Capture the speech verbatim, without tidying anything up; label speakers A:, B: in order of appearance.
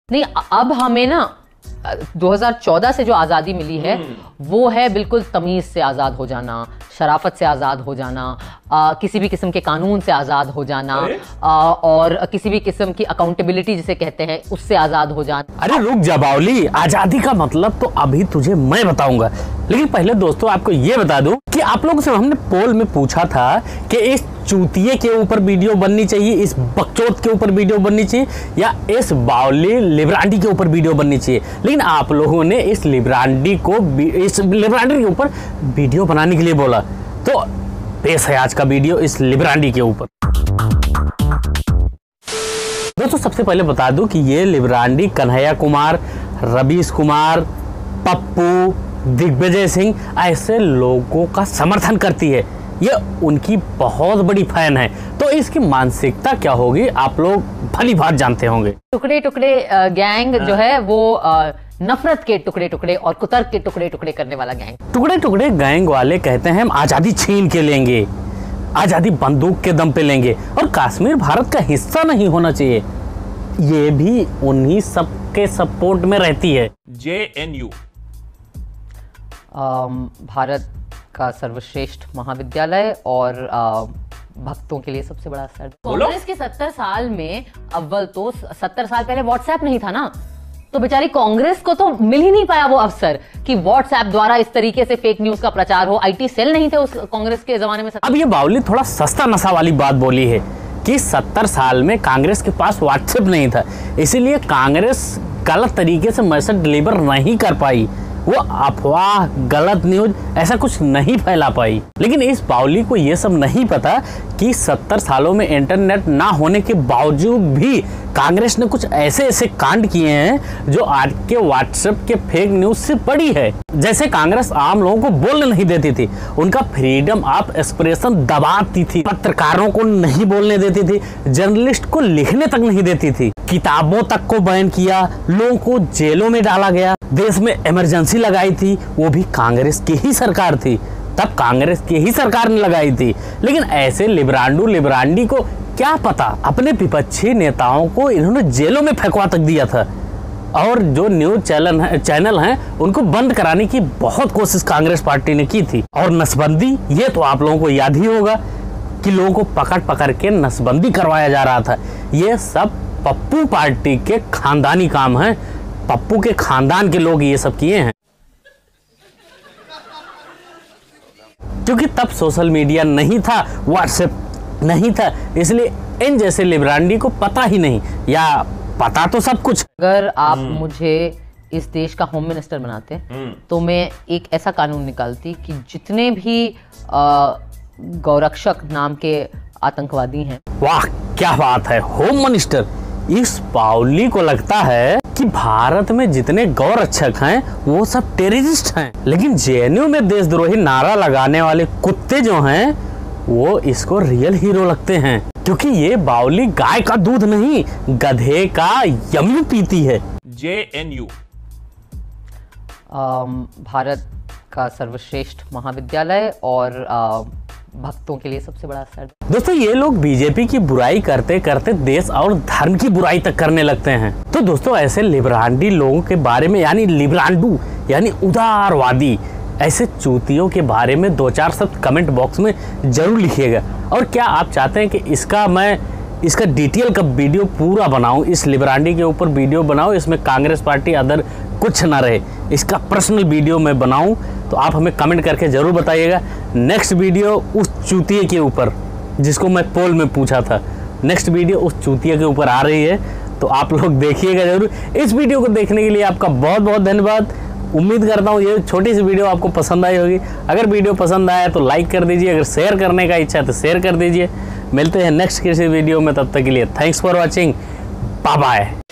A: नहीं, अब हमें ना दो हज़ार चौदह से जो आज़ादी मिली है वो है बिल्कुल तमीज़ से आज़ाद हो जाना, शराफत से आज़ाद हो जाना, आ, किसी भी किस्म के कानून से आज़ाद हो जाना, आ, और किसी भी किस्म की अकाउंटेबिलिटी जिसे कहते हैं उससे आज़ाद हो जाना।
B: अरे रुक जा बावली, आज़ादी का मतलब तो अभी तुझे मैं बताऊंगा, लेकिन पहले दोस्तों आपको ये बता दूं कि आप लोगों से हमने पोल में पूछा था कि इस चूतिए के ऊपर वीडियो बननी चाहिए, इस बकचोद के ऊपर वीडियो बननी चाहिए या इस बावली लिब्रांडी के ऊपर वीडियो बननी चाहिए, लेकिन आप लोगों ने इस लिब्रांडी को इस लिब्रांडी के ऊपर वीडियो बनाने के लिए बोला। तो पेश है आज का वीडियो इस लिब्रांडी के ऊपर। दोस्तों सबसे पहले बता दूं कि ये लिब्रांडी कन्हैया कुमार, रवीश कुमार, पप्पू, दिग्विजय सिंह ऐसे लोगों का समर्थन करती है। ये उनकी बहुत बड़ी फैन है, तो इसकी मानसिकता क्या होगी आप लोग भली भांति जानते होंगे।
A: टुकड़े टुकड़े गैंग जो है वो नफरत के टुकड़े टुकड़े और कुतर्क के टुकड़े टुकड़े करने वाला गैंग।
B: टुकड़े टुकड़े गैंग वाले कहते हैं हम आजादी छीन के लेंगे, आजादी बंदूक के दम पे लेंगे और कश्मीर भारत का हिस्सा नहीं होना चाहिए। ये भी उन्हीं सब के सपोर्ट में रहती है।
C: जे एन यू
A: भारत का सर्वश्रेष्ठ महाविद्यालय और आ, भक्तों के लिए सबसे बड़ा असर। कांग्रेस के सत्तर साल में अव्वल तो सत्तर साल पहले व्हाट्सएप नहीं था ना, तो बेचारी कांग्रेस को तो मिल ही नहीं पाया वो अवसर कि व्हाट्सएप द्वारा इस तरीके से फेक न्यूज का प्रचार हो। आईटी सेल नहीं थे उस कांग्रेस के जमाने में।
B: अब ये बावली थोड़ा सस्ता नशा वाली बात बोली है कि सत्तर साल में कांग्रेस के पास व्हाट्सएप नहीं था, इसीलिए कांग्रेस गलत तरीके से मैसेज डिलीवर नहीं कर पाई, वो अफवाह गलत न्यूज ऐसा कुछ नहीं फैला पाई। लेकिन इस बावली को ये सब नहीं पता कि सत्तर सालों में इंटरनेट ना होने के बावजूद भी कांग्रेस ने कुछ ऐसे ऐसे कांड किए हैं जो आज के व्हाट्सएप के फेक न्यूज से बड़ी है। जैसे कांग्रेस आम लोगों को बोलने नहीं देती थी, उनका फ्रीडम ऑफ एक्सप्रेशन दबाती थी, पत्रकारों को नहीं बोलने देती थी, जर्नलिस्ट को लिखने तक नहीं देती थी, किताबों तक को बैन किया, लोगों को जेलों में डाला गया, देश में इमरजेंसी लगाई थी, वो भी कांग्रेस की ही सरकार थी, तब कांग्रेस की ही सरकार ने लगाई थी। लेकिन ऐसे लिब्रांडू लिब्रांडी को क्या पता, अपने विपक्षी नेताओं को इन्होंने जेलों में फेंकवा तक दिया था और जो न्यूज चैनल है चैनल हैं उनको बंद कराने की बहुत कोशिश कांग्रेस पार्टी ने की थी। और नसबंदी, ये तो आप लोगों को याद ही होगा कि लोगों को पकड़ पकड़ के नसबंदी करवाया जा रहा था। ये सब पप्पू पार्टी के खानदानी काम हैं, पप्पू के खानदान के लोग ये सब किए हैं। क्योंकि तब सोशल मीडिया नहीं था, व्हाट्सएप नहीं था, इसलिए इन जैसे लिब्रांडी को पता ही नहीं, या पता तो सब कुछ।
A: अगर आप मुझे इस देश का होम मिनिस्टर बनाते तो मैं एक ऐसा कानून निकालती कि जितने भी गौरक्षक नाम के आतंकवादी हैं। वाह
B: क्या बात है, होम मिनिस्टर। इस बावली को लगता है कि भारत में जितने गौरक्षक हैं वो सब टेररिस्ट हैं, लेकिन जेएनयू में देशद्रोही नारा लगाने वाले कुत्ते जो हैं वो इसको रियल हीरो लगते हैं, क्योंकि ये बावली गाय का दूध नहीं गधे का यमी पीती है।
C: जे एन यू
A: भारत का सर्वश्रेष्ठ महाविद्यालय और आ, भक्तों के लिए सबसे बड़ा असर।
B: दोस्तों ये लोग बीजेपी की बुराई करते करते देश और धर्म की बुराई तक करने लगते हैं। तो दोस्तों ऐसे लिब्रांडी लोगों के बारे में, यानी लिब्रांडू यानी उदारवादी, ऐसे चूतियों के बारे में दो चार शब्द कमेंट बॉक्स में जरूर लिखिएगा। और क्या आप चाहते हैं कि इसका मैं इसका डिटेल का वीडियो पूरा बनाऊं, इस लिब्रांडी के ऊपर वीडियो बनाऊं, इसमें कांग्रेस पार्टी अदर कुछ ना रहे, इसका पर्सनल वीडियो मैं बनाऊं, तो आप हमें कमेंट करके ज़रूर बताइएगा। नेक्स्ट वीडियो उस चूतिए के ऊपर जिसको मैं पोल में पूछा था, नेक्स्ट वीडियो उस चूतिए के ऊपर आ रही है, तो आप लोग देखिएगा ज़रूर। इस वीडियो को देखने के लिए आपका बहुत बहुत धन्यवाद। उम्मीद करता हूँ ये छोटी सी वीडियो आपको पसंद आई होगी। अगर वीडियो पसंद आया तो लाइक कर दीजिए, अगर शेयर करने का इच्छा है तो शेयर कर दीजिए। मिलते हैं नेक्स्ट किसी वीडियो में, तब तक के लिए thanks for watching, bye bye.